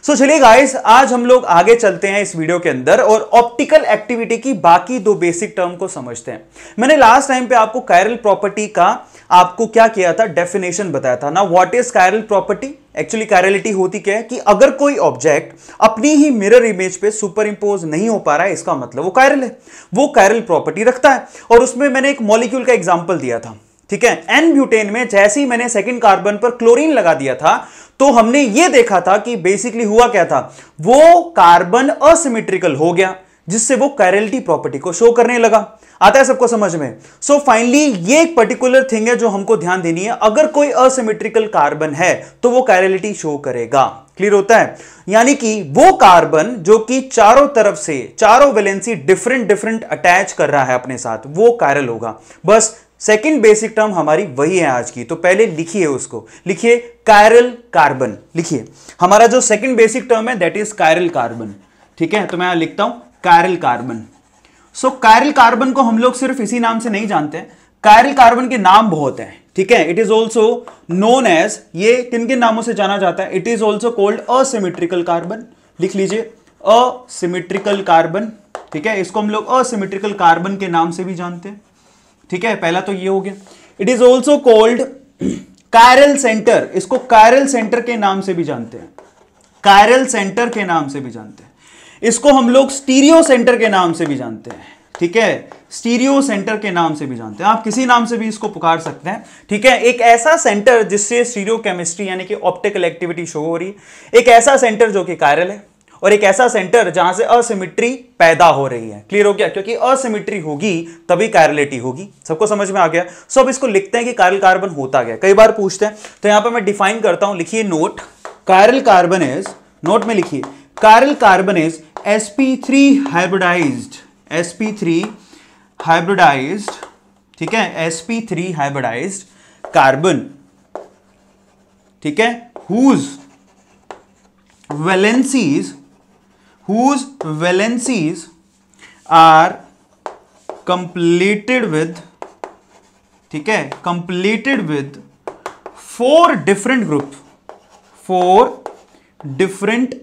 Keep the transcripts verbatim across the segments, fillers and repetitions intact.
सो चलिए गाइस, आज हम लोग आगे चलते हैं इस वीडियो के अंदर और ऑप्टिकल एक्टिविटी की बाकी दो बेसिक टर्म को समझते हैं। मैंने लास्ट टाइम पे आपको कायरल प्रॉपर्टी का आपको क्या किया था, डेफिनेशन बताया था ना। What is chiral property? Actually chirality होती क्या है कि अगर कोई ऑब्जेक्ट अपनी ही मिरर इमेज पे सुपर इंपोज नहीं हो पा रहा है, इसका मतलब वो कायरल है, वो कायरल प्रॉपर्टी रखता है। और उसमें मैंने एक मॉलिक्यूल का एग्जांपल दिया था, ठीक है। एन ब्यूटेन में जैसे ही मैंने सेकंड कार्बन पर क्लोरीन लगा दिया था तो हमने यह देखा था कि बेसिकली हुआ क्या था, वो कार्बन असिमेट्रिकल हो गया, जिससे वो कायरलिटी प्रॉपर्टी को शो करने लगा। आता है सबको समझ में? सो so फाइनली ये एक पर्टिकुलर थिंग है जो हमको ध्यान देनी है। अगर कोई असिमेट्रिकल कार्बन है तो वो कायरलिटी शो करेगा। क्लियर होता है? यानी कि वो कार्बन जो कि चारों तरफ से चारों वैलेंसी डिफरेंट डिफरेंट अटैच कर रहा है अपने साथ, वो कायरल होगा। बस सेकंड बेसिक टर्म हमारी वही है आज की, तो पहले लिखिए उसको, लिखिए कायरल कार्बन। लिखिए हमारा जो सेकंड बेसिक टर्म है दैट इज कायरल कार्बन, ठीक है। तो मैं यहां लिखता हूं chiral carbon. So chiral carbon को हम लोग सिर्फ इसी नाम से नहीं जानते हैं, कायरल कार्बन के नाम बहुत हैं, ठीक है। It is also known as, ये किन किन नामों से जाना जाता है? It is also called asymmetrical carbon. लिख लीजिए असिमेट्रिकल कार्बन, ठीक है। इसको हम लोग असिमेट्रिकल कार्बन के नाम से भी जानते हैं, ठीक है। पहला तो ये हो गया। It is also called chiral centre, इसको कायरल सेंटर के नाम से भी जानते हैं, कायरल सेंटर के नाम से भी जानते हैं। इसको हम लोग स्टीरियो सेंटर के नाम से भी जानते हैं, ठीक है। स्टीरियो सेंटर के नाम से भी जानते हैं, आप किसी नाम से भी इसको पुकार सकते हैं, ठीक है। एक ऐसा सेंटर जिससे स्टीरियो केमिस्ट्री यानी कि ऑप्टिकल एक्टिविटी शो हो रही है, एक ऐसा सेंटर जो कि कायरल है, और एक ऐसा सेंटर जहां से असिमेट्री पैदा हो रही है। क्लियर हो गया? क्योंकि असिमेट्री होगी तभी कायरलिटी होगी। सबको समझ में आ गया? सो अब इसको लिखते हैं कि कायरल कार्बन होता क्या, कई बार पूछते हैं, तो यहां पर मैं डिफाइन करता हूं। लिखिए note, chiral carbon is, note में लिखिए chiral carbon is S P three hybridised, S P three hybridised, ठीक है, S P three hybridised carbon, ठीक है, whose valencies whose valencies are completed with, ठीक है, completed with four different group, four different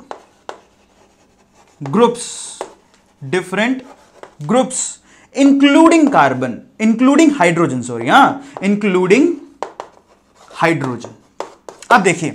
groups, different groups including carbon, including hydrogen, sorry, हाँ, including hydrogen। अब देखिए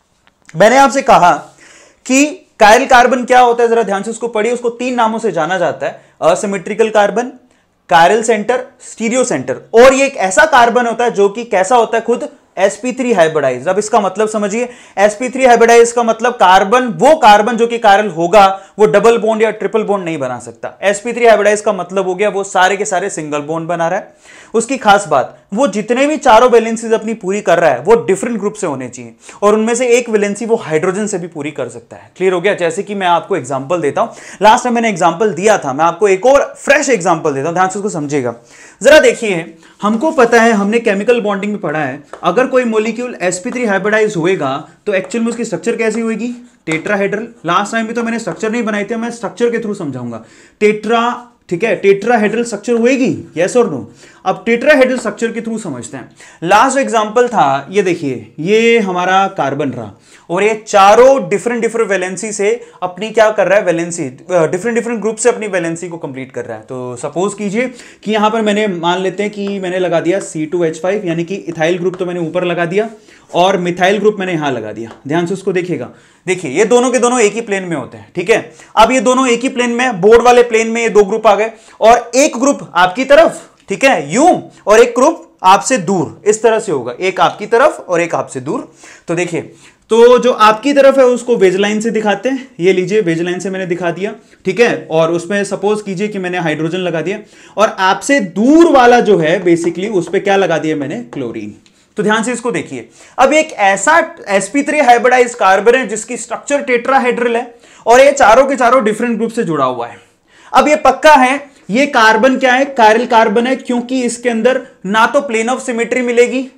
मैंने आपसे कहा कि कायरल कार्बन क्या होता है, जरा ध्यान से उसको पढ़िए। उसको तीन नामों से जाना जाता है, asymmetrical carbon, chiral centre, stereo centre. और ये एक ऐसा कार्बन होता है जो कि कैसा होता है, खुद एस पी थ्री हाइब्रिडाइज्ड। अब इसका मतलब समझिए, एस पी थ्री हाइब्रिडाइज्ड का मतलब कार्बन, वो कार्बन जो कि कायरल होगा वो डबल बॉन्ड या ट्रिपल बॉन्ड नहीं बना सकता। एस पी थ्री हाइब्रिडाइज्ड का मतलब हो गया वो सारे के सारे सिंगल बॉन्ड बना रहा है। उसकी खास बात, वो जितने भी चारों वैलेंसीज अपनी पूरी कर रहा है वो डिफरेंट ग्रुप से होने चाहिए, और उनमें से एक वैलेंसी वो हाइड्रोजन से भी पूरी कर सकता है। क्लियर हो गया? जैसे कि मैं आपको एग्जांपल देता हूं, लास्ट टाइम मैंने एग्जांपल दिया था, मैं आपको एक और फ्रेश एग्जांपल देता हूं, ध्यान से उसको समझिएगा। जरा देखिए, हमको पता है, हमने केमिकल बॉन्डिंग में पढ़ा है, अगर कोई molecule S P three hybridise होएगा तो एक्चुअल में उसकी स्ट्रक्चर कैसी होगी? टेट्राहेड्रल। लास्ट टाइम भी तो मैंने स्ट्रक्चर नहीं बनाई थी, मैं स्ट्रक्चर के थ्रू समझाऊंगा। टेट्रा, ठीक है, टेट्राहेड्रल स्ट्रक्चर होएगी, यस और नो? अब टेट्राहेड्रल स्ट्रक्चर के थ्रू समझते हैं। लास्ट एग्जांपल था, ये देखिए, ये हमारा कार्बन रहा, और ये चारों डिफरेंट डिफरेंट वैलेंसी से अपनी क्या कर रहा है, वैलेंसी डिफरेंट डिफरेंट ग्रुप से अपनी वैलेंसी को कंप्लीट कर रहा है। तो सपोज कीजिए कि यहां पर मैंने मान लेते हैं कि मैंने लगा दिया सी टू एच फाइव, यानी कि इथाइल ग्रुप तो मैंने ऊपर लगा दिया और मिथाइल ग्रुप मैंने यहां लगा दिया। ध्यान से उसको देखिएगा। देखिए ये दोनों के दोनों एक ही प्लेन में होते हैं, ठीक है। अब ये दोनों एक ही प्लेन में, बोर्ड वाले प्लेन में ये दो ग्रुप आ गए, और एक ग्रुप आपकी तरफ, ठीक है, यूं, और एक ग्रुप आपसे दूर, इस तरह से होगा, एक आपकी तरफ और एक आपसे दूर। तो देखिए, तो जो आपकी तरफ है उसको वेजलाइन से दिखाते हैं, ये लीजिए वेजलाइन से मैंने दिखा दिया, ठीक है। और उसमें सपोज कीजिए कि मैंने हाइड्रोजन लगा दिया, और आपसे दूर वाला जो है बेसिकली उस पर क्या लगा दिया मैंने, क्लोरीन। तो ध्यान से इसको देखिए। अब एक ऐसा S P three hybridised carbon है जिसकी स्ट्रक्चर टेट्राहेड्रल है, और ये चारों के चारों डिफरेंट ग्रुप से जुड़ा हुआ है। अब ये पक्का है, ये कार्बन क्या है, कायरल कार्बन है, क्योंकि इसके अंदर ना तो प्लेन ऑफ सिमेट्री मिलेगी,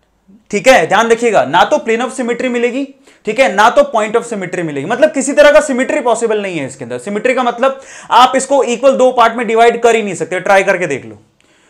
ठीक है, ध्यान रखिएगा, ना तो प्लेन ऑफ सिमेट्री मिलेगी, ठीक है, ना तो पॉइंट ऑफ सिमेट्री मिलेगी। मतलब किसी तरह का सिमेट्री पॉसिबल नहीं है इसके अंदर। सिमेट्री का मतलब आप इसको इक्वल दो पार्ट में डिवाइड कर ही नहीं सकते, ट्राई करके देख लो।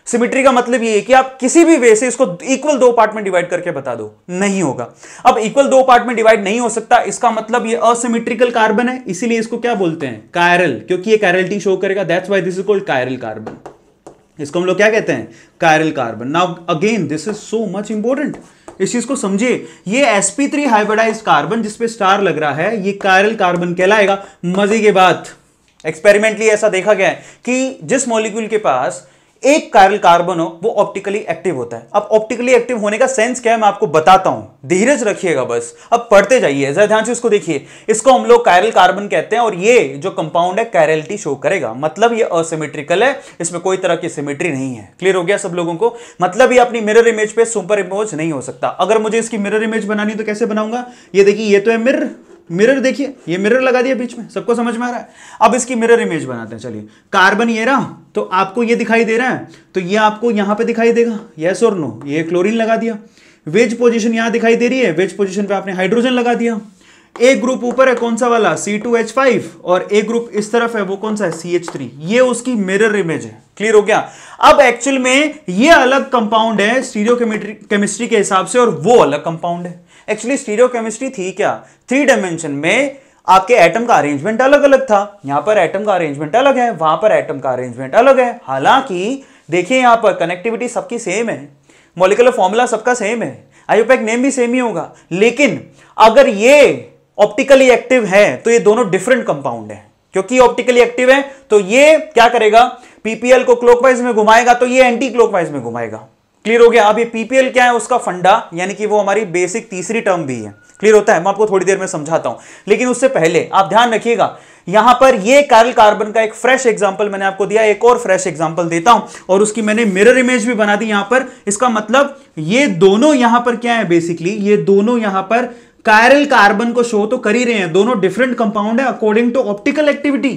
सिमेट्री का मतलब ये है कि आप किसी भी वे से इसको इक्वल दो पार्ट में डिवाइड करके बता दो, नहीं होगा। अब इक्वल दो पार्ट में डिवाइड नहीं हो सकता, इसका मतलब ये असिमेट्रिकल कार्बन है, इसीलिए इसको क्या बोलते हैं, कायरल, क्योंकि ये कायरलिटी शो करेगा, that's why this is called chiral carbon. इसको हम लोग क्या कहते हैं, chiral carbon. Now again this is so much important, इस चीज को समझिए। ये S P three hybridised carbon जिसपे स्टार लग रहा है, ये कायरल कार्बन कहलाएगा। मजे की बात, एक्सपेरिमेंटली ऐसा देखा गया है कि जिस मॉलिक्यूल के पास एक कायरल कार्बन हो वो ऑप्टिकली एक्टिव होता है। अब ऑप्टिकली एक्टिव होने का सेंस क्या है मैं आपको बताता हूं, धीरज रखिएगा बस, अब पढ़ते जाइए, जरा ध्यान से इसको देखिए। इसको हम लोग कायरल कार्बन कहते हैं और ये जो कंपाउंड है कायरलिटी शो करेगा, मतलब ये असिमेट्रिकल है, इसमें कोई तरह की सिमेट्री नहीं है। क्लियर हो गया सब लोगों को, मतलब ये अपनी मिरर इमेज पे सुपर इम्पोज नहीं हो सकता। अगर मुझे इसकी मिरर इमेज बनानी तो कैसे बनाऊंगा, ये देखिए ये तो है मिरर, मिरर देखिए, ये मिरर लगा दिया बीच में, सबको समझ में आ रहा है। अब इसकी मिरर इमेज बनाते हैं, चलिए। कार्बन ये रहा, तो आपको ये दिखाई दे रहा है, तो ये आपको यहां पे दिखाई देगा, यस और नो। ये क्लोरीन लगा दिया, वेज पोजीशन यहां दिखाई दे रही है, वेज पोजीशन पे आपने हाइड्रोजन लगा दिया। एक ग्रुप ऊपर है, कौन सा वाला, सी टू एच फाइव, और एक ग्रुप इस तरफ है, वो कौन सा है, सी एच थ्री। ये उसकी मिरर इमेज है। क्लियर हो गया। अब एक्चुअल में ये अलग कंपाउंड है स्टीरियो केमिस्ट्री के हिसाब से, और वो अलग कंपाउंड है। एक्चुअली स्टीरियो केमिस्ट्री थी क्या, थ्री डायमेंशन में आपके एटम का अरेंजमेंट अलग अलग था। यहां पर एटम का अरेंजमेंट अलग है, वहां पर एटम का अरेंजमेंट अलग है। हालांकि देखिए यहां पर कनेक्टिविटी सबकी सेम है, मॉलिक्यूलर फॉर्मूला सबका सेम है, आईयूपैक नेम भी सेम ही होगा, लेकिन अगर ये ऑप्टिकली एक्टिव है तो ये दोनों डिफरेंट कंपाउंड है। क्योंकि ऑप्टिकली एक्टिव है तो ये क्या करेगा, पीपीएल को क्लॉकवाइज में घुमाएगा, तो ये एंटी क्लॉकवाइज में घुमाएगा। क्लियर हो गया। अब ये पीपीएल क्या है, उसका फंडा, यानी कि वो हमारी बेसिक तीसरी टर्म भी है। क्लियर होता है, मैं आपको थोड़ी देर में समझाता हूं, लेकिन उससे पहले आप ध्यान रखिएगा, यहां पर ये कायरल कार्बन का एक फ्रेश एग्जांपल मैंने आपको दिया, एक और फ्रेश एग्जांपल देता हूं, और उसकी मैंने मिरर इमेज भी बना दी यहां पर। इसका मतलब ये दोनों यहां पर क्या है, बेसिकली ये दोनों यहां पर कायरल कार्बन को शो तो कर ही रहे हैं, दोनों डिफरेंट कंपाउंड है अकॉर्डिंग टू ऑप्टिकल एक्टिविटी।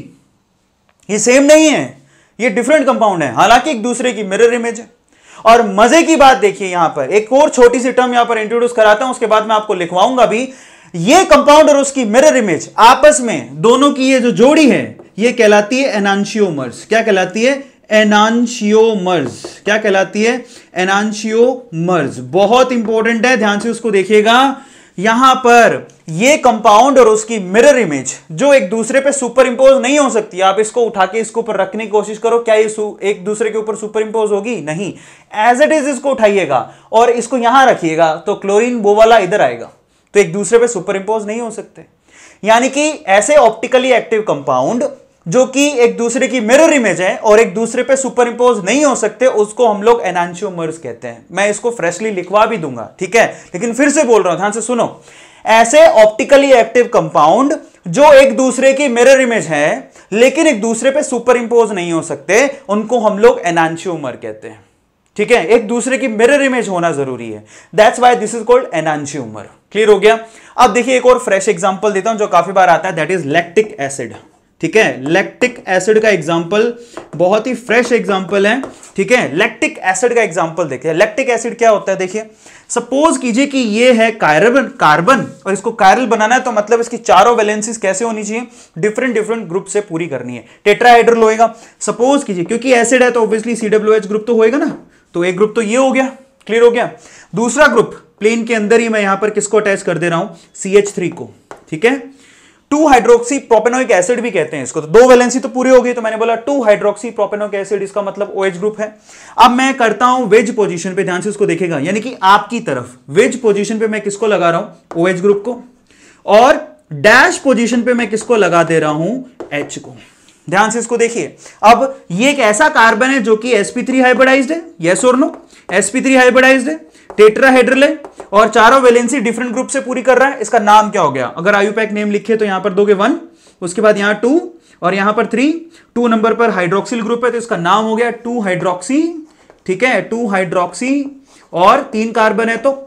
ये सेम नहीं है, ये डिफरेंट कंपाउंड है, हालांकि एक दूसरे की मिरर इमेज है। और मजे की बात देखिए, यहां पर एक और छोटी सी टर्म यहां पर इंट्रोड्यूस कराता हूं, उसके बाद मैं आपको लिखवाऊंगा भी। ये कंपाउंड और उसकी मिरर इमेज आपस में दोनों की ये जो जोड़ी है ये कहलाती है एनांशियोमर्स। क्या कहलाती है, एनांशियोमर्स। क्या कहलाती है, एनांशियोमर्स। बहुत इंपॉर्टेंट है, ध्यान से उसको देखिएगा। यहां पर ये कंपाउंड और उसकी मिरर इमेज जो एक दूसरे पे सुपर इंपोज नहीं हो सकती। आप इसको उठा के इसके ऊपर रखने की कोशिश करो, क्या ये एक दूसरे के ऊपर सुपर इंपोज होगी, नहीं। एज इट इज इसको उठाइएगा और इसको यहां रखिएगा, तो क्लोरीन वो वाला इधर आएगा, तो एक दूसरे पे सुपर इंपोज नहीं हो सकते। यानी कि ऐसे ऑप्टिकली एक्टिव कंपाउंड जो कि एक दूसरे की मिरर इमेज है और एक दूसरे पे सुपर इंपोज नहीं हो सकते, उसको हम लोग एनांशियोमर्स कहते हैं। मैं इसको फ्रेशली लिखवा भी दूंगा, ठीक है, लेकिन फिर से बोल रहा हूं, ध्यान से सुनो। ऐसे ऑप्टिकली एक्टिव कंपाउंड जो एक दूसरे की मिरर इमेज है लेकिन एक दूसरे पे सुपर इंपोज नहीं हो सकते, उनको हम लोग एनांशियोमर कहते हैं। ठीक है, एक दूसरे की मिरर इमेज होना जरूरी है, that's why this is called enantiomer. Clear हो गया। अब देखिए एक और फ्रेश एग्जांपल देता हूं जो काफी बार आता है, दैट इज लैक्टिक एसिड। ठीक है, लैक्टिक एसिड का एग्जांपल बहुत ही फ्रेश एग्जांपल है। ठीक है, लैक्टिक एसिड का एग्जांपल देखिए। लैक्टिक एसिड क्या होता है, देखिए सपोज कीजिए कि ये है कार्बन कार्बन और इसको कायरल बनाना है, तो मतलब इसकी चारों वैलेंसीज कैसे होनी चाहिए, डिफरेंट डिफरेंट ग्रुप से पूरी करनी है। टेट्राहेड्रल होएगा सपोज कीजिए, क्योंकि एसिड है तो obviously C W H group तो होएगा ना, तो एक ग्रुप तो ये हो गया। क्लियर हो गया। दूसरा ग्रुप प्लेन के अंदर ही मैं यहां पर किसको अटैच कर दे रहा हूं, सी एच थ्री को। ठीक है, टू हाइड्रोक्सी प्रोपेनोइक एसिड भी कहते हैं इसको, तो दो वैलेंसी तो पूरी हो गई, तो मैंने बोला टू हाइड्रोक्सी प्रोपेनोइक एसिड, इसका मतलब OH ग्रुप है। अब मैं करता हूं वेज पोजीशन पे, ध्यान से उसको देखेगा, यानी कि आपकी तरफ वेज पोजीशन पे मैं किसको लगा रहा हूं, OH ग्रुप को, और डैश पोजीशन पे मैं किसको लगा दे रहा हूं, H को। ध्यान से इसको देखिए। अब ये एक ऐसा कार्बन है जो कि एस पी थ्री हाइब्रिडाइज्ड है, यस और no, S P three hybridised है, टेट्राहेड्रल है और चारों वैलेंसी डिफरेंट ग्रुप से पूरी कर रहा है। इसका नाम क्या हो गया, अगर आईयूपैक नेम लिखे तो यहां पर दोगे वन, उसके बाद यहां टू और यहां पर थ्री, टू नंबर पर हाइड्रोक्सिल ग्रुप है तो इसका नाम हो गया टू हाइड्रोक्सी। ठीक है, टू हाइड्रोक्सी, और तीन कार्बन है तो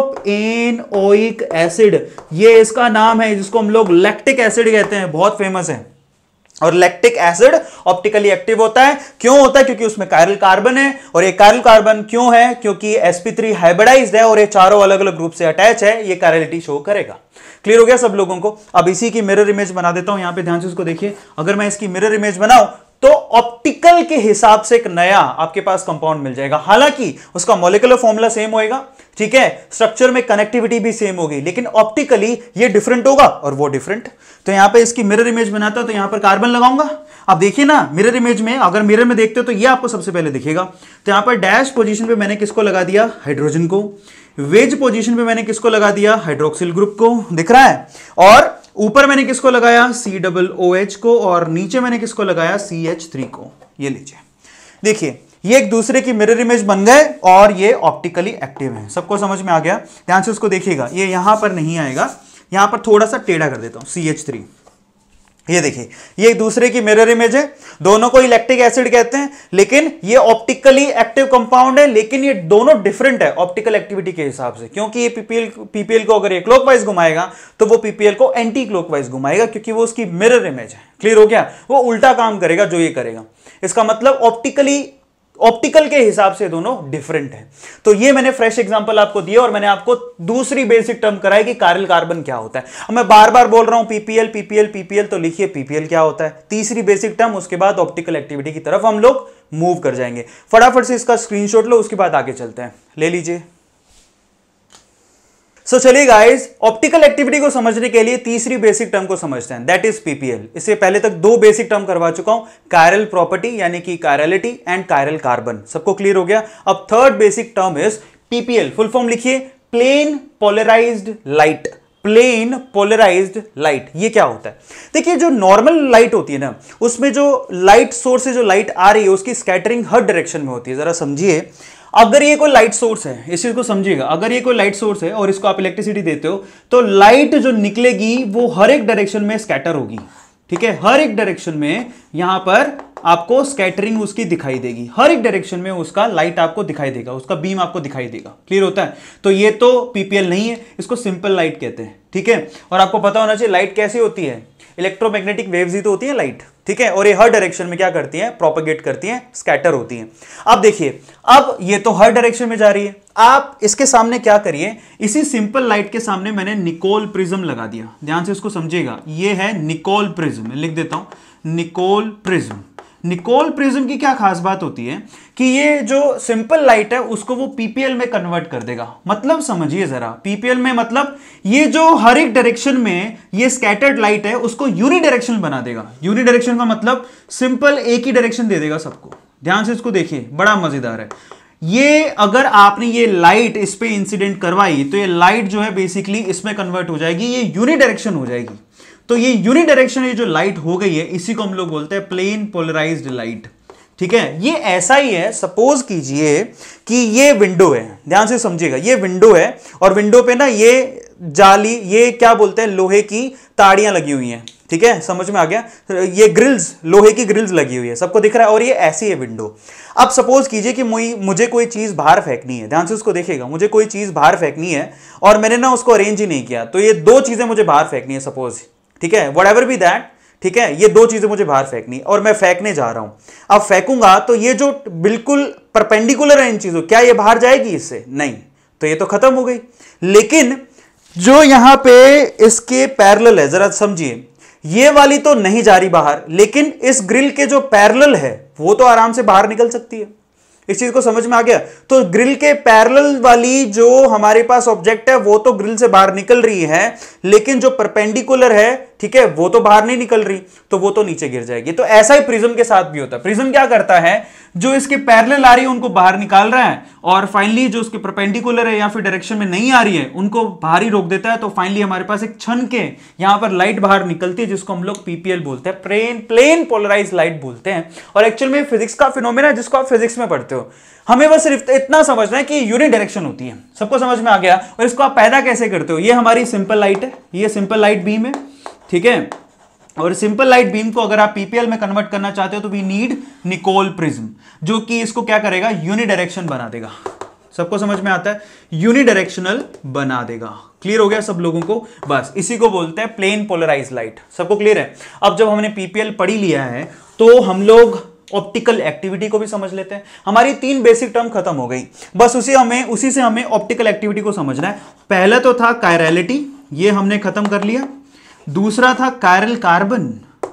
प्रोपेनोइक एसिड, ये इसका नाम है, जिसको हम लोग लैक्टिक एसिड कहते हैं, बहुत फेमस है। और लैक्टिक एसिड ऑप्टिकली एक्टिव होता है, क्यों होता है, क्योंकि उसमें कायरल कार्बन है, और ये कायरल कार्बन क्यों है, क्योंकि एस पी थ्री हाइब्रिडाइज्ड है और ये चारों अलग अलग ग्रुप से अटैच है, ये कायरलिटी शो करेगा। क्लियर हो गया सब लोगों को। अब इसी की मिरर इमेज बना देता हूं, यहां पे ध्यान से उसको देखिए। अगर मैं इसकी मिरर इमेज बनाऊं तो ऑप्टिकल के हिसाब से एक नया आपके पास कंपाउंड मिल जाएगा। हालांकि उसका मॉलिक्यूलर फॉर्मूला सेम होएगा, ठीक है, स्ट्रक्चर में कनेक्टिविटी भी सेम होगी, लेकिन ऑप्टिकली ये डिफरेंट होगा और वो डिफरेंट। तो यहां पे इसकी मिरर इमेज बनाता हूं, तो यहां पर कार्बन लगाऊंगा। अब देखिए ना मिरर इमेज में, अगर मिरर में देखते हो तो ये आपको सबसे पहले दिखेगा। तो यहां पर डैश पोजीशन पे मैंने किसको लगा दिया, हाइड्रोजन को। वेज पोजीशन पे मैंने किसको लगा दिया, हाइड्रोक्सिल ग्रुप को, दिख रहा है। और ऊपर मैंने किसको लगाया, सी डबल ओ एच को, और नीचे मैंने किसको लगाया, सी एच थ्री को। ये लीजिए, देखिए ये एक दूसरे की मिरर इमेज बन गए और ये ऑप्टिकली एक्टिव है। सबको समझ में आ गया? ध्यान से उसको देखिएगा, ये यहां पर नहीं आएगा, यहां पर थोड़ा सा टेढ़ा कर देता हूं, सी एच थ्री। ये देखिए, ये एक दूसरे की मिरर इमेज है, दोनों को इलेक्ट्रिक एसिड कहते हैं, लेकिन ये ऑप्टिकली एक्टिव कंपाउंड है, लेकिन ये दोनों डिफरेंट है ऑप्टिकल एक्टिविटी के हिसाब से। क्योंकि ये पीपीएल पीपीएल को अगर ये क्लॉकवाइज घुमाएगा तो वो पीपीएल को एंटी क्लॉकवाइज घुमाएगा, क्योंकि वो उसकी मिरर इमेज है। क्लियर हो गया? वो उल्टा काम करेगा जो ये करेगा। इसका मतलब ऑप्टिकली ऑप्टिकल के हिसाब से दोनों डिफरेंट है। तो ये मैंने फ्रेश एग्जांपल आपको दिया और मैंने आपको दूसरी बेसिक टर्म कराई कि कायरल कार्बन क्या होता है। अब मैं बार बार बोल रहा हूं पीपीएल पीपीएल पीपीएल, तो लिखिए पीपीएल क्या होता है, तीसरी बेसिक टर्म। उसके बाद ऑप्टिकल एक्टिविटी की तरफ हम लोग मूव कर जाएंगे। फटाफट से इसका स्क्रीनशॉट लो, उसके बाद आगे चलते हैं, ले लीजिए। सो so, चलिए गाइस, ऑप्टिकल एक्टिविटी को समझने के लिए तीसरी बेसिक टर्म को समझते हैं, दैट इज पीपीएल। इससे पहले तक दो बेसिक टर्म करवा चुका हूं, कायरल प्रॉपर्टी यानी कि कायरलिटी एंड कायरल कार्बन। सबको क्लियर हो गया? अब third basic term is PPL. Full form लिखिए, plane polarised light. Plane polarised light, ये क्या होता है? देखिए, जो नॉर्मल लाइट होती है ना, उसमें जो लाइट सोर्स से जो लाइट आ रही है उसकी स्कैटरिंग हर डायरेक्शन में होती है। जरा समझिए, अगर ये कोई लाइट सोर्स है, इस चीज को समझिएगा, अगर ये कोई लाइट सोर्स है और इसको आप इलेक्ट्रिसिटी देते हो, तो लाइट जो निकलेगी वो हर एक डायरेक्शन में स्कैटर होगी। ठीक है, हर एक डायरेक्शन में यहां पर आपको स्कैटरिंग उसकी दिखाई देगी, हर एक डायरेक्शन में उसका लाइट आपको दिखाई देगा, उसका बीम आपको दिखाई देगा। क्लियर होता है? तो ये तो पीपीएल नहीं है, इसको सिंपल लाइट कहते हैं। ठीक है, और आपको पता होना चाहिए लाइट कैसी होती है, इलेक्ट्रोमैग्नेटिक वेव्स ही तो होती है लाइट। ठीक है, और ये हर डायरेक्शन में क्या करती है, प्रोपेगेट करती है, स्कैटर होती है। अब देखिए, अब ये तो हर डायरेक्शन में जा रही है, आप इसके सामने क्या करिए, इसी सिंपल लाइट के सामने मैंने निकोल प्रिज्म लगा दिया। ध्यान से इसको समझिएगा, ये है निकोल प्रिज्म, लिख देता हूं निकोल प्रिज्म। निकोल प्रिज्म की क्या खास बात होती है कि ये जो सिंपल लाइट है उसको वो पीपीएल में कन्वर्ट कर देगा। मतलब समझिए जरा, पीपीएल में मतलब ये जो हर एक डायरेक्शन में ये स्कैटर्ड लाइट है उसको यूनि डायरेक्शनल बना देगा। यूनि डायरेक्शन का मतलब सिंपल एक ही डायरेक्शन दे देगा सबको। ध्यान से इसको देखिए, बड़ा मजेदार है ये। अगर आपने ये लाइट इस पे इंसिडेंट करवाई तो ये लाइट जो है बेसिकली इसमें कन्वर्ट हो जाएगी, ये यूनि डायरेक्शन हो जाएगी। तो ये यूनि डायरेक्शन ये जो लाइट हो गई है, इसी को हम लोग बोलते हैं प्लेन पोलराइज्ड लाइट। ठीक है, ये ऐसा ही है, सपोज कीजिए कि ये विंडो है, ध्यान से समझिएगा, ये विंडो है और विंडो पे ना ये जाली, ये क्या बोलते हैं, लोहे की ताड़ियां लगी हुई हैं। ठीक है, समझ में आ गया? ये ग्रिल्स, लोहे की ग्रिल्स लगी हुई है, सबको दिख रहा है, और ये ऐसी है विंडो। अब सपोज कीजिए कि मुझे कोई चीज बाहर फेंकनी है, ध्यान से उसको देखिएगा, मुझे कोई चीज बाहर फेंकनी है और मैंने ना उसको अरेंज ही नहीं किया, तो ये दो चीजें मुझे बाहर फेंकनी है सपोज। ठीक है, व्हाटएवर बी दैट, ठीक है, ये दो चीजें मुझे बाहर फेंकनी और मैं फेंकने जा रहा हूं। अब फेंकूंगा तो ये जो बिल्कुल परपेंडिकुलर है इन चीजों, क्या ये बाहर जाएगी इससे? नहीं, तो ये तो खत्म हो गई। लेकिन जो यहां पे इसके पैरेलल है, जरा समझिए, ये वाली तो नहीं जा रही बाहर, लेकिन इस ग्रिल के जो पैरेलल है वो तो आराम से बाहर निकल सकती है। इस चीज को समझ में आ गया? तो ग्रिल के पैरेलल वाली जो हमारे पास ऑब्जेक्ट है वो तो ग्रिल से बाहर निकल रही है, लेकिन जो परपेंडिकुलर है, ठीक है, वो तो बाहर नहीं निकल रही, तो वो तो नीचे गिर जाएगी। तो ऐसा ही प्रिज्म के साथ भी होता है। प्रिज्म क्या करता है, जो इसके पैरेलल आ रही है उनको बाहर निकाल रहा है, और फाइनली जो उसके परपेंडिकुलर है या फिर डायरेक्शन में नहीं आ रही है उनको बाहर ही रोक देता है। तो फाइनली हमारे पास एक छन के यहां पर लाइट बाहर निकलती है, जिसको हम लोग पीपीएल बोलते हैं, प्लेन प्लेन पोलराइज्ड लाइट बोलते हैं। और एक्चुअल में फिजिक्स का फिनोमेना है जिसको आप फिजिक्स में पढ़ते हो। हमें बस सिर्फ इतना समझना है कि यूनिट डायरेक्शन होती है, सबको समझ में आ गया। और इसको आप पैदा कैसे करते हो, ये हमारी सिंपल लाइट है, ये सिंपल लाइट बीम है। ठीक है, और सिंपल लाइट बीम को अगर आप पीपीएल में कन्वर्ट करना चाहते हो तो वी नीड निकोल प्रिज्म, जो कि इसको क्या करेगा, यूनि डायरेक्शन बना देगा। सबको समझ में आता है, यूनि डायरेक्शनल बना देगा। क्लियर हो गया सब लोगों को? बस इसी को बोलते हैं प्लेन पोलराइज्ड लाइट। सबको क्लियर है? अब जब हमने पीपीएल पढ़ी लिया है तो हम लोग ऑप्टिकल एक्टिविटी को भी समझ लेते हैं। हमारी तीन बेसिक टर्म खत्म हो गई, बस उसी हमें उसी से हमें ऑप्टिकल एक्टिविटी को समझना है। पहला तो था कायरलिटी, ये हमने खत्म कर लिया। दूसरा था कायरल कार्बन,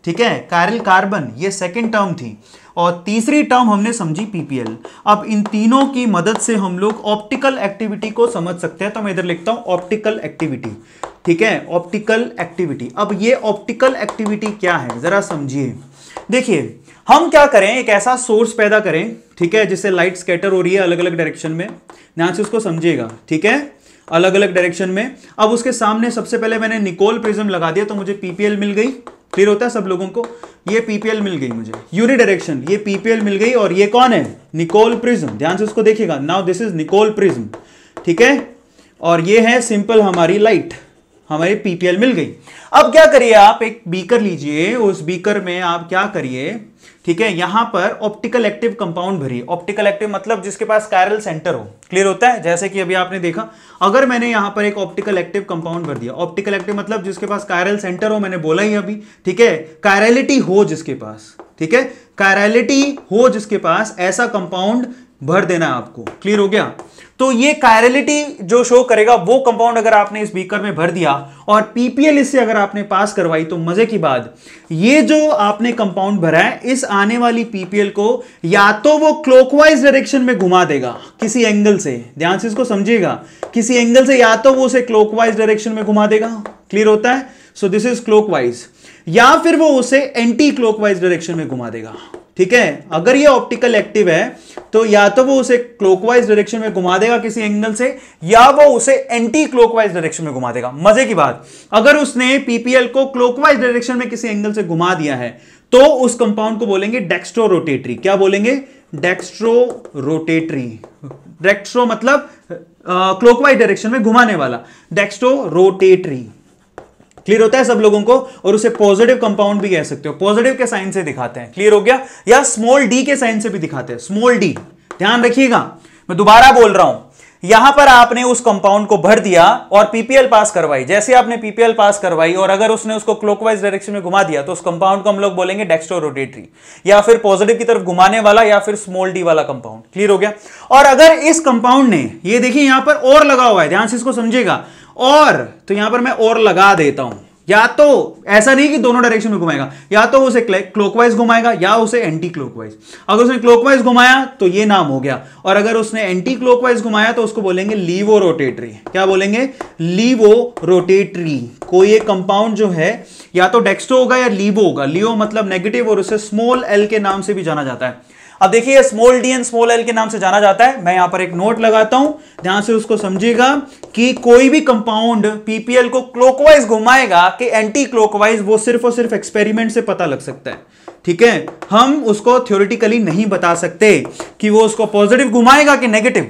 ठीक है, कायरल कार्बन ये सेकंड टर्म थी, और तीसरी टर्म हमने समझी पीपीएल। अब इन तीनों की मदद से हम लोग ऑप्टिकल एक्टिविटी को समझ सकते हैं। तो मैं इधर लिखता हूं ऑप्टिकल एक्टिविटी, ठीक है, ऑप्टिकल एक्टिविटी। अब ये ऑप्टिकल एक्टिविटी क्या है जरा समझिए। देखिए हम क्या करें, एक ऐसा सोर्स पैदा करें, ठीक है, जिससे लाइट स्कैटर हो रही है अलग अलग डायरेक्शन में, ध्यान से उसको समझिएगा, ठीक है, अलग अलग डायरेक्शन में। अब उसके सामने सबसे पहले मैंने निकोल प्रिज्म लगा दिया तो मुझे पीपीएल मिल गई। क्लियर होता है सब लोगों को, ये पीपीएल मिल गई मुझे, यूनि डायरेक्शन, ये पीपीएल मिल गई, और ये कौन है, निकोल प्रिज्म। ध्यान से उसको देखिएगा, now this is Nicol prism, ठीक है, और ये है सिंपल हमारी लाइट, हमारी पीपीएल मिल गई। अब क्या करिए, आप एक बीकर लीजिए, उस बीकर में आप क्या करिए, ठीक है, यहां पर ऑप्टिकल एक्टिव कंपाउंड भरिए। ऑप्टिकल एक्टिव मतलब जिसके पास कायरल सेंटर हो। क्लियर होता है, जैसे कि अभी आपने देखा, अगर मैंने यहां पर एक ऑप्टिकल एक्टिव कंपाउंड भर दिया, ऑप्टिकल एक्टिव मतलब जिसके पास कायरल सेंटर हो, मैंने बोला ही अभी, ठीक है, कायरलिटी हो जिसके पास, ठीक है, कायरलिटी हो जिसके पास, ऐसा कंपाउंड भर देना है आपको। क्लियर हो गया। तो ये कायरलिटी जो शो करेगा वो कंपाउंड अगर आपने इस बीकर में भर दिया और पीपीएल इससे अगर आपने पास करवाई, तो मजे की बात, ये जो आपने कंपाउंड भरा है, इस आने वाली पीपीएल को या तो वो क्लॉकवाइज डायरेक्शन में घुमा देगा किसी एंगल से, ध्यान से इसको समझिएगा, किसी एंगल से या तो वो उसे क्लॉकवाइज डायरेक्शन में घुमा देगा। क्लियर होता है, सो दिस इज क्लॉकवाइज, या फिर वो उसे एंटी क्लॉकवाइज डायरेक्शन में घुमा देगा। ठीक है, अगर ये ऑप्टिकल एक्टिव है तो या तो वो उसे क्लॉकवाइज डायरेक्शन में घुमा देगा किसी एंगल से, या वो उसे एंटी क्लॉकवाइज डायरेक्शन में घुमा देगा। मजे की बात, अगर उसने पीपीएल को क्लॉकवाइज डायरेक्शन में किसी एंगल से घुमा दिया है तो उस कंपाउंड को बोलेंगे डेक्स्ट्रो रोटेटरी। क्या बोलेंगे, डेक्स्ट्रो रोटेटरी। डेक्स्ट्रो मतलब क्लॉकवाइज डायरेक्शन में घुमाने वाला, डेक्स्ट्रो रोटेटरी। क्लियर होता है सब लोगों को। और उसे पॉजिटिव कंपाउंड भी कह सकते हो, पॉजिटिव के साइन से दिखाते हैं। क्लियर हो गया, या स्मॉल डी के साइन से भी दिखाते हैं, स्मॉल डी। ध्यान रखिएगा, मैं दोबारा बोल रहा हूं, यहां पर आपने उस कंपाउंड को भर दिया और पीपीएल पास करवाई। जैसे आपने पीपीएल पास करवाई और अगर उसने उसको क्लॉकवाइज डायरेक्शन में घुमा दिया तो उस कंपाउंड को हम लोग बोलेंगे डेक्स्ट्रो रोटेटरी, या फिर पॉजिटिव की तरफ घुमाने वाला, या फिर स्मॉल डी वाला कंपाउंड। क्लियर हो गया। और अगर इस कंपाउंड ने, ये देखिए यहां पर और लगा हुआ है, ध्यान से इसको समझिएगा, और तो यहां पर मैं और लगा देता हूं, या तो ऐसा नहीं कि दोनों डायरेक्शन में घुमाएगा, या तो उसे क्लॉकवाइज घुमाएगा या उसे एंटी क्लॉकवाइज। अगर उसने क्लॉकवाइज घुमाया तो ये नाम हो गया, और अगर उसने एंटी क्लॉकवाइज घुमाया तो उसको बोलेंगे लीवो रोटेटरी। क्या बोलेंगे, लीवो रोटेटरी। कोई एक कंपाउंड जो है या तो डेक्स्ट्रो होगा या लीवो होगा। लीवो मतलब नेगेटिव, और उसे स्मॉल एल के नाम से भी जाना जाता है। अब देखिए, small D and small L के नाम से जाना जाता है। मैं यहां पर एक नोट लगाता हूं, ध्यान से उसको समझिएगा कि कोई भी कंपाउंड पीपीएल को क्लॉकवाइज घुमाएगा कि एंटी क्लॉकवाइज, वो सिर्फ और सिर्फ एक्सपेरिमेंट से पता लग सकता है। ठीक है, हम उसको थ्योरेटिकली नहीं बता सकते कि वो उसको पॉजिटिव घुमाएगा कि negative.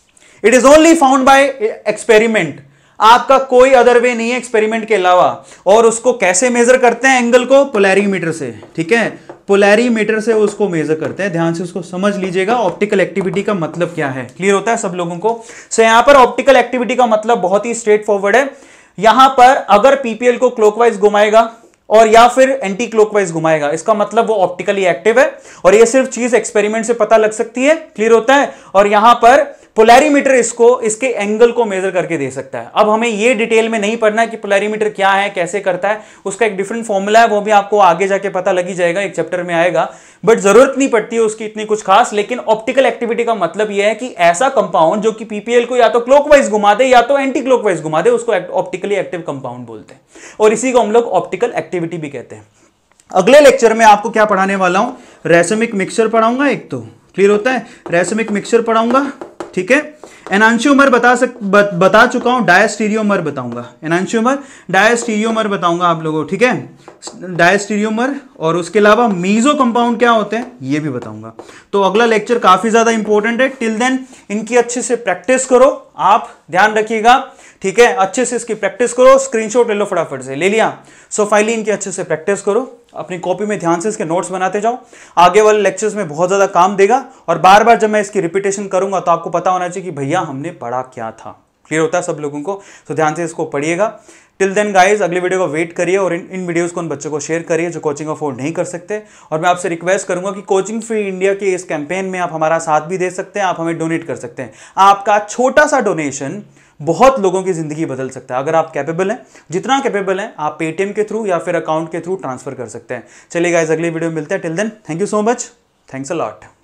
It is only found by experiment. आपका कोई अदर वे नहीं है एक्सपेरिमेंट के अलावा। और उसको कैसे मेजर करते हैं एंगल को, पोलैरिमीटर से। ठीक है, पोलैरिमीटर से उसको मेजर करते हैं। ध्यान से उसको समझ लीजिएगा, ऑप्टिकल एक्टिविटी का मतलब क्या है। क्लियर होता है सब लोगों को। सो यहां पर ऑप्टिकल एक्टिविटी का मतलब बहुत ही स्ट्रेट फॉरवर्ड है। यहां पर अगर पीपीएल को क्लॉकवाइज घुमाएगा और या फिर एंटी क्लॉकवाइज घुमाएगा, इसका मतलब वो ऑप्टिकली एक्टिव है, और ये सिर्फ चीज एक्सपेरिमेंट से पता लग सकती है। क्लियर होता है। और यहां पर पोलैरिमीटर इसको, इसके एंगल को मेजर करके दे सकता है। अब हमें ये डिटेल में नहीं पढ़ना है कि पोलैरिमीटर क्या है, कैसे करता है, उसका एक डिफरेंट फॉर्मूला है, वो भी आपको आगे जाके पता लगी जाएगा, एक चैप्टर में आएगा, बट जरूरत नहीं पड़ती है उसकी इतनी कुछ खास। लेकिन ऑप्टिकल एक्टिविटी का मतलब यह है कि ऐसा कंपाउंड जो कि पीपीएल को या तो क्लॉकवाइज घुमा दे या तो एंटी क्लॉकवाइज घुमा दे, उसको ऑप्टिकली एक्टिव कंपाउंड बोलते हैं, और इसी को हम लोग ऑप्टिकल एक्टिविटी भी कहते हैं। अगले लेक्चर में आपको क्या पढ़ाने वाला हूं, रेसमिक मिक्सचर पढ़ाऊंगा एक तो। क्लियर होता है, रेसमिक मिक्सचर पढ़ाऊंगा। ठीक है, एनांशियोमर बता सक बत, बता चुका हूं, डायस्टीरियोमर बताऊंगा। एनांशियोमर, डायस्टीरियोमर बताऊंगा आप लोगों को। ठीक है, डायस्टीरियोमर, और उसके अलावा मीजो कंपाउंड क्या होते हैं ये भी बताऊंगा। तो अगला लेक्चर काफी ज्यादा इंपॉर्टेंट है। टिल देन इनकी अच्छे से प्रैक्टिस करो, आप ध्यान रखिएगा। ठीक है, अच्छे से इसकी प्रैक्टिस करो, स्क्रीनशॉट ले लो फटाफट से। ले लिया, सो फाइनली इनकी अच्छे से प्रैक्टिस करो, अपनी कॉपी में ध्यान से इसके नोट्स बनाते जाओ। आगे वाले लेक्चर्स में बहुत ज्यादा काम देगा, और बार बार जब मैं इसकी रिपीटेशन करूंगा तो आपको पता होना चाहिए कि भैया हमने पढ़ा क्या था। क्लियर होता है सब लोगों को? तो ध्यान से इसको पढ़िएगा। टिल देन गाइज, अगले वीडियो को वेट करिए और इन इन वीडियोस को उन बच्चों को शेयर करिए जो कोचिंग अफोर्ड नहीं कर सकते। और मैं आपसे रिक्वेस्ट करूंगा कि कोचिंग फ्री इंडिया के इस कैंपेन में आप हमारा साथ भी दे सकते हैं, आप हमें डोनेट कर सकते हैं। आपका छोटा सा डोनेशन बहुत लोगों की जिंदगी बदल सकता है। अगर आप कैपेबल हैं, जितना कैपेबल हैं, आप पेटीएम के थ्रू या फिर अकाउंट के थ्रू ट्रांसफर कर सकते हैं। चलिए गाइज, अगली वीडियो में मिलते हैं। Till then thank you so much, thanks a lot.